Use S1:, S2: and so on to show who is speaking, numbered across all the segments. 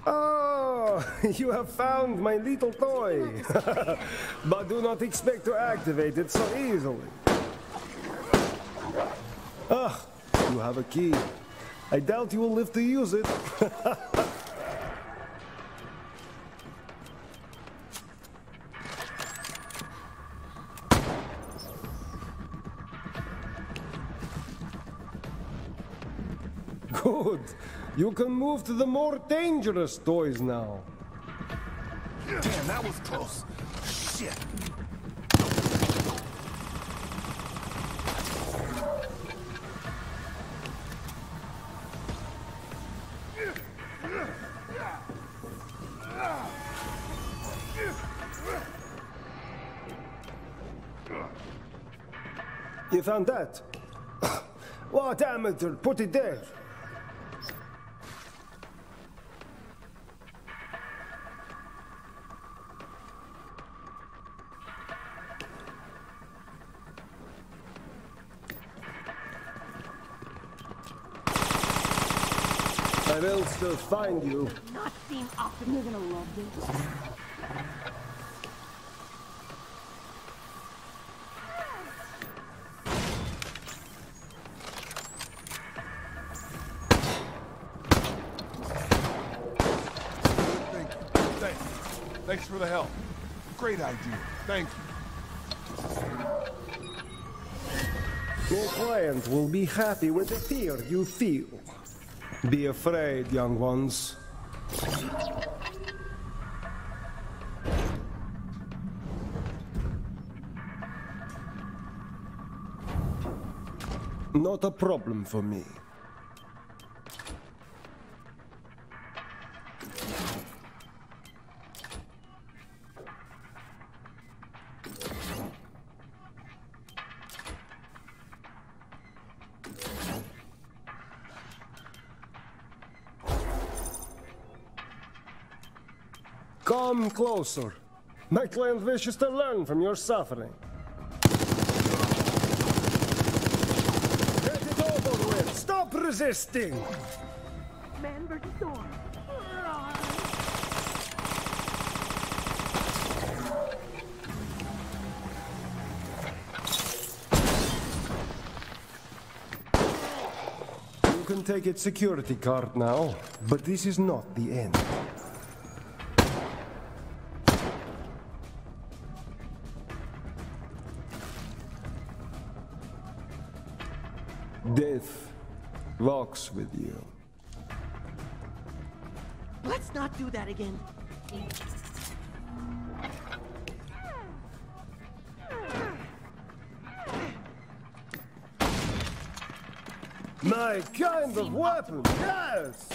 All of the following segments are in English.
S1: Oh, you have found my little toy. But do not expect to activate it so easily. Ah, you have a key. I doubt you will live to use it. Good. You can move to the more dangerous toys now.
S2: Damn, that was close. Shit.
S1: You found that? What amateur put it there? I will still find you.
S3: Not seem optimistic. You're gonna love this.
S2: Thanks for the help. Great idea. Thank you.
S1: Your client will be happy with the fear you feel. Be afraid, young ones. Not a problem for me. Come closer. My client wishes to learn from your suffering. Get it over with. Stop resisting.
S3: Man versus storm.
S1: You can take its security card now, but this is not the end. Death walks with you.
S3: Let's not do that again.
S1: My kind of weapon, yes!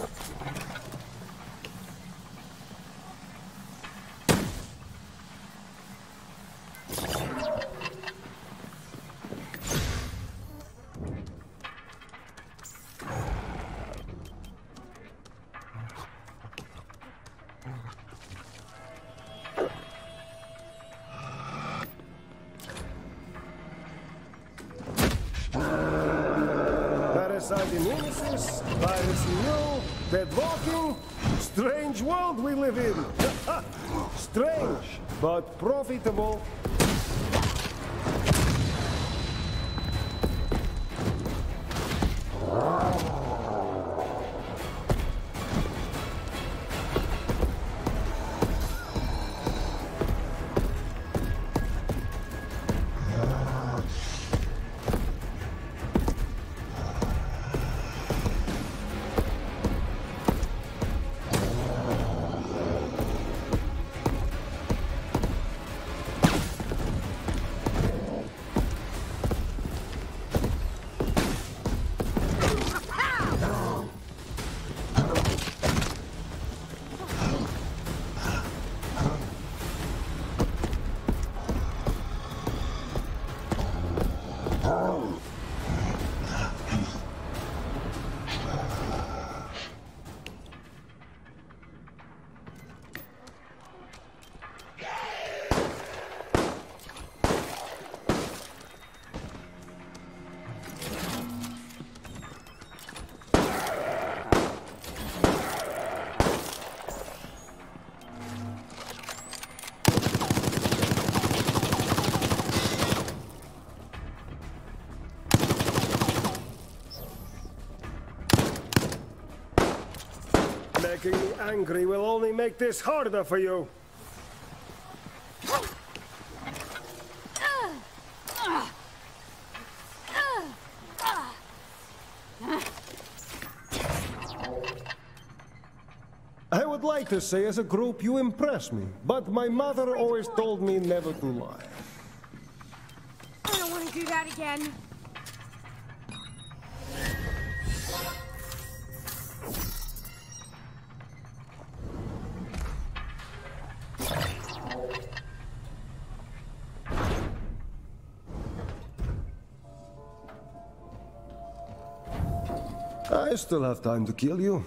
S1: Parasitic piracy new, dead walking, strange world we live in. Strange, but profitable. Making me angry will only make this harder for you. I would like to say as a group you impress me, but my mother always told me never to lie.
S4: I don't want to do that again.
S1: I still have time to kill you.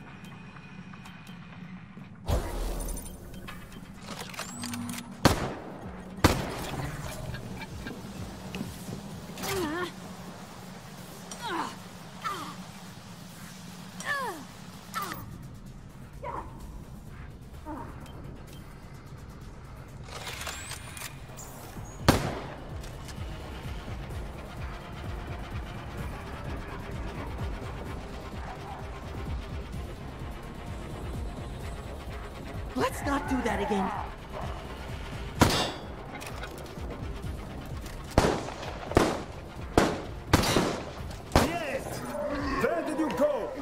S3: Let's not do that again.
S1: Yes! Where did you go?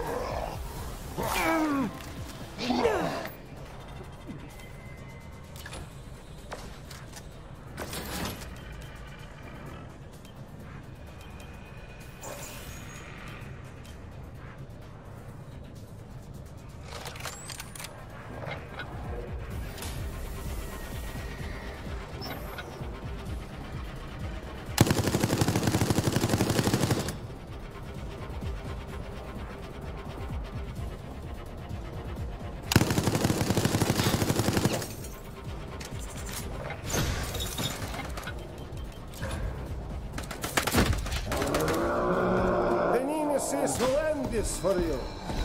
S1: This will end this for you.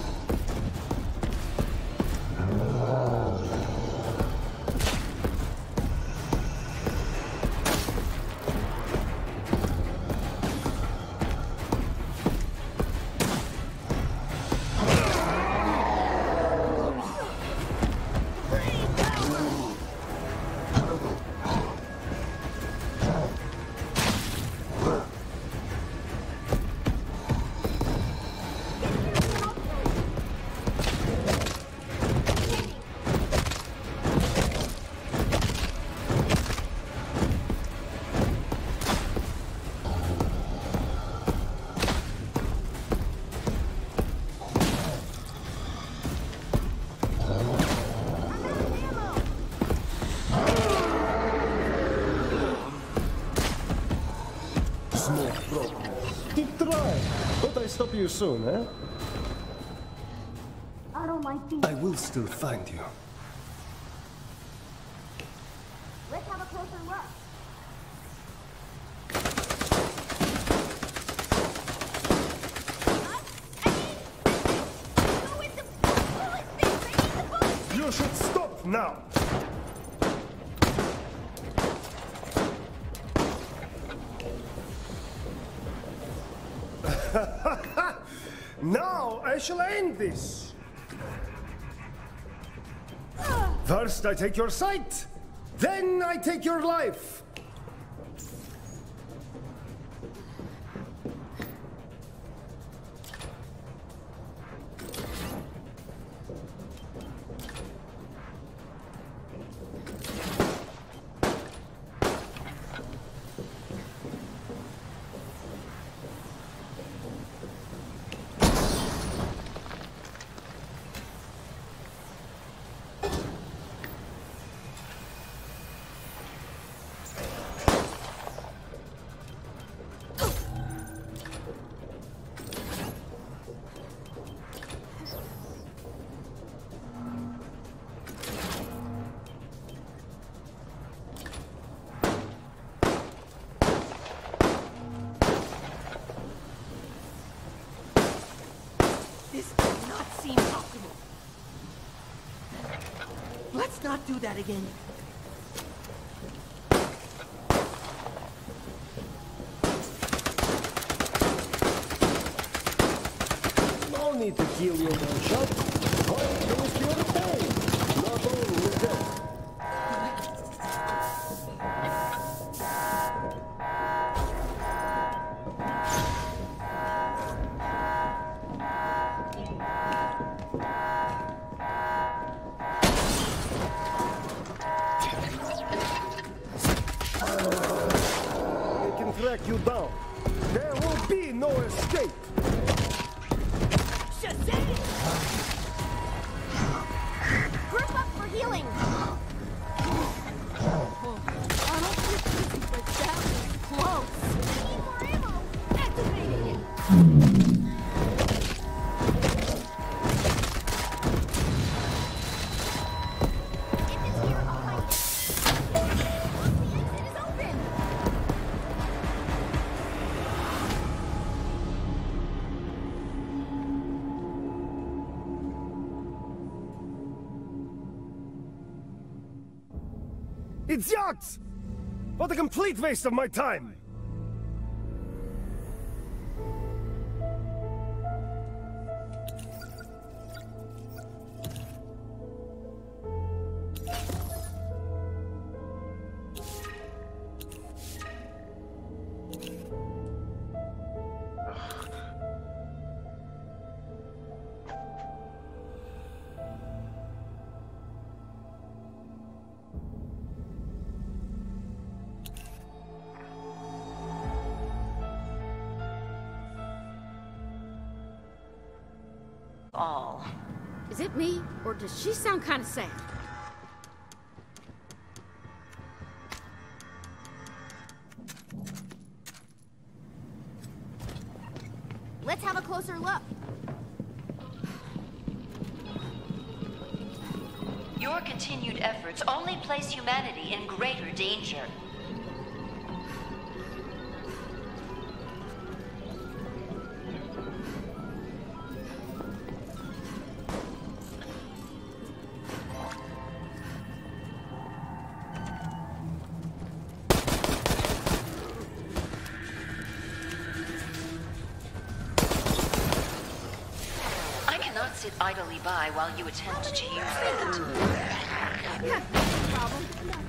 S1: Keep trying, but I stop you soon, eh?
S4: I don't like these.
S1: I will still find you.
S4: Let's have a closer look.
S1: You should stop now! Now I shall end this! First I take your sight, then I take your life!
S3: This does not seem optimal. Let's not do that again.
S1: No need to kill you in one shot. Don't feel the pain. Not only death. They can track you down. There will be no escape.
S4: Group up for healing! I don't feel easy, but that was close. Need more ammo! Activating it! If it's here, I'll find it. The exit is open!
S1: It's yachts! What a complete waste of my time!
S5: All.
S4: Is it me, or does she sound kind of sad? Let's have a closer look.
S5: Your continued efforts only place humanity in greater danger. Sit idly by while you attempt to use it.
S4: Yeah, no problem.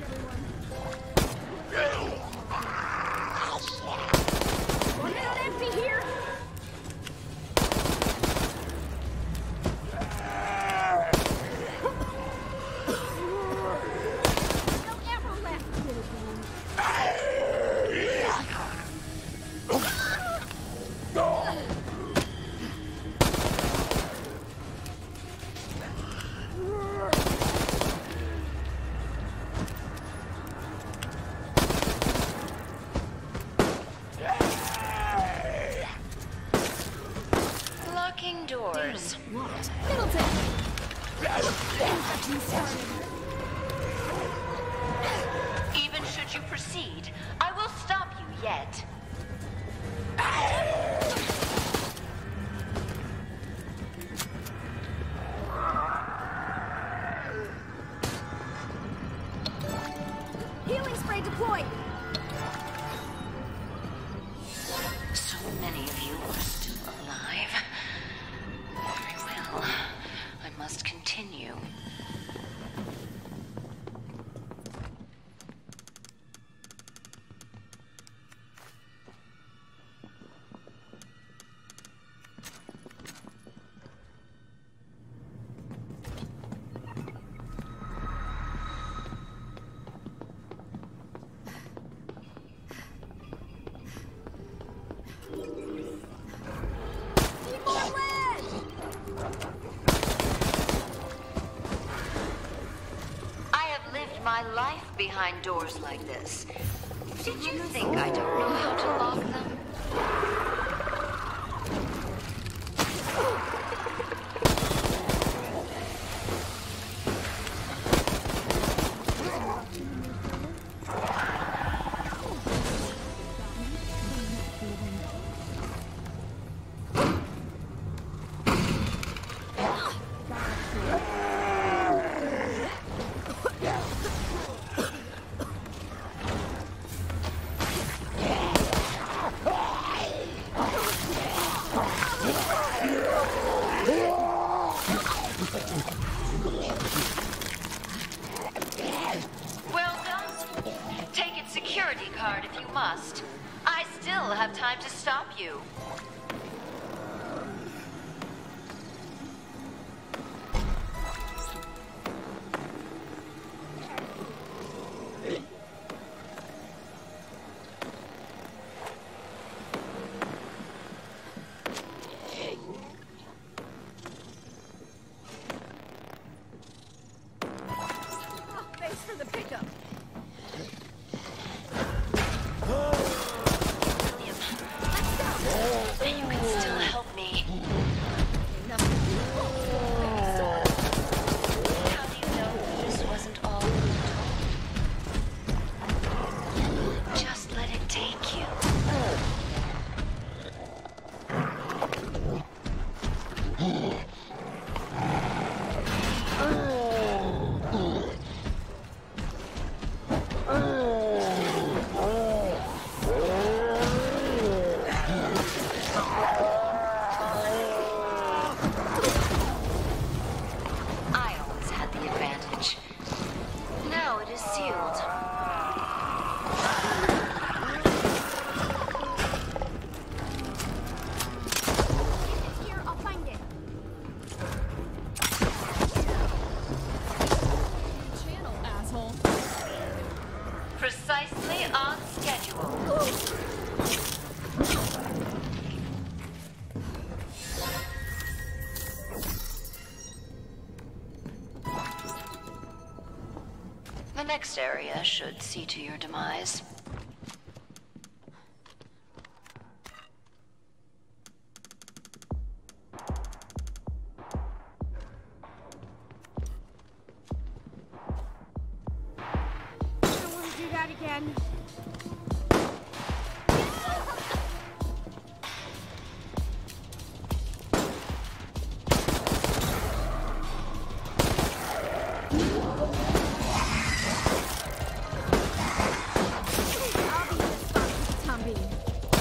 S4: One minute empty here. No ammo left.
S5: Locking doors.
S4: Locked. Middleton.
S5: Even should you proceed, I will stop you yet.
S4: Healing spray deployed.
S5: So many of you are still alive. Very well. I must continue. My life behind doors like this. Did you think I don't know how to lock them? time to stop you.
S4: Thanks for the pickup.
S5: William, let's go. And you can still help me.
S4: Enough.
S5: How do you know this wasn't all talk? Just let it take you. I always had the advantage. Now it is sealed.
S4: If it's here, I'll find it. Channel, asshole.
S5: Precisely on schedule. The next area should see to your demise.
S4: I don't want to do that again. I'll be the sparky Tumby.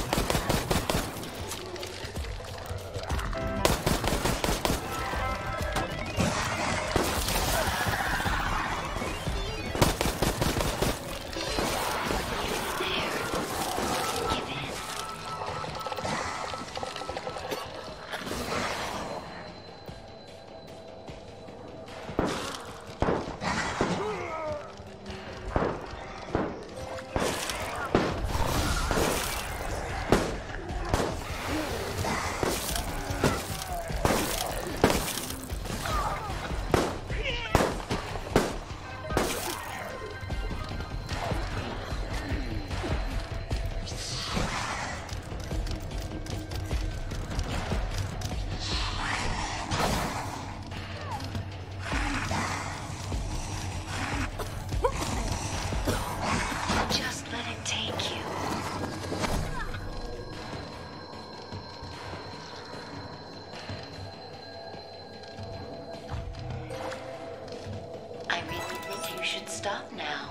S5: Give in. Just let it take you. I really think you should stop now.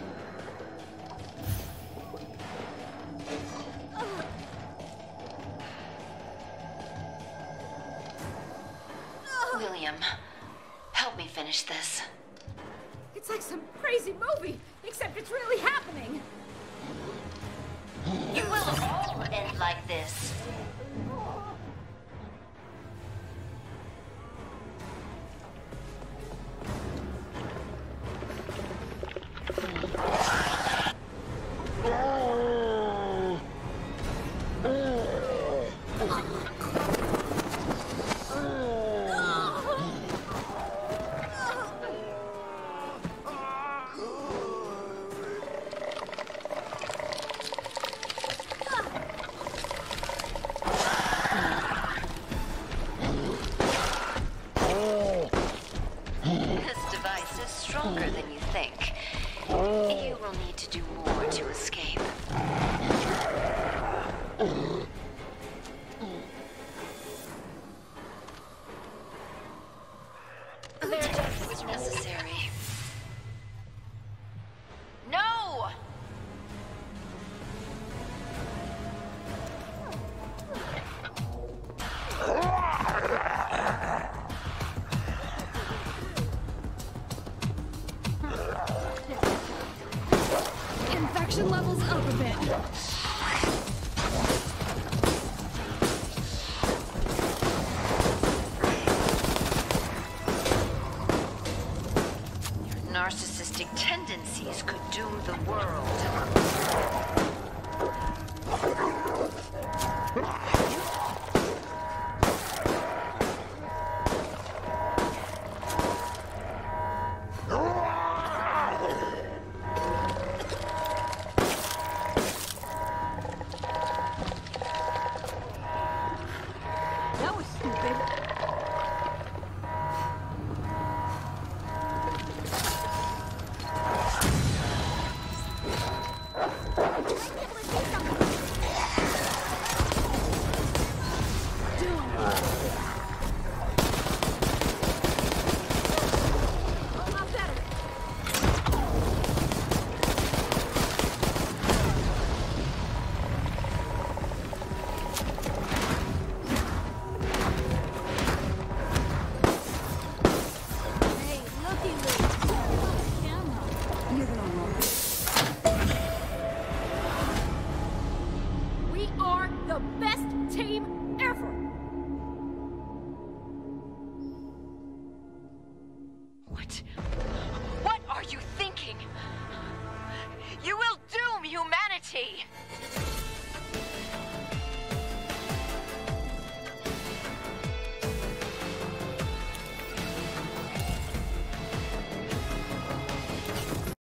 S5: William, help me finish this.
S4: It's like some crazy movie, except it's really happening.
S5: It will all end like this. This device is stronger than you think. You will need to do more to escape. doom the world.